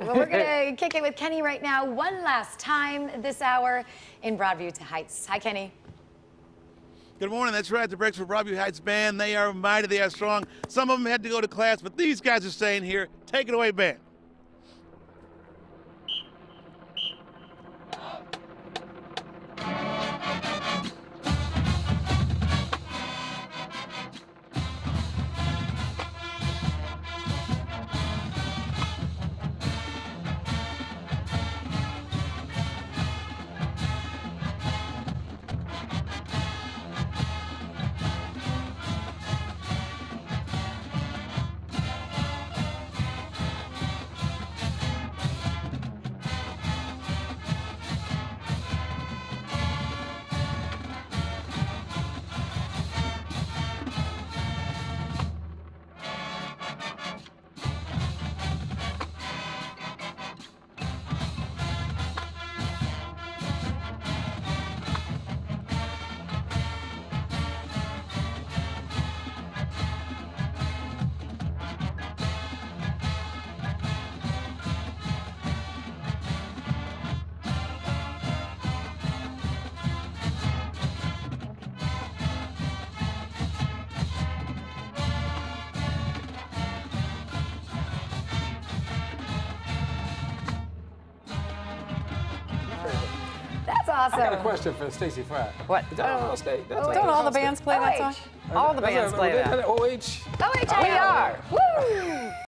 Well, we're going to kick it with Kenny right now. One last time this hour in Broadview to Heights. Hi, Kenny. Good morning. That's right. The Brecksville-Broadview Heights band. They are mighty. They are strong. Some of them had to go to class, but these guys are staying here. Take it away, band. That's awesome. I got a question for Stacey Fry. What? Is that on stage? Don't all the bands play that song? All the bands play that. OH? OHIR. We are. Woo!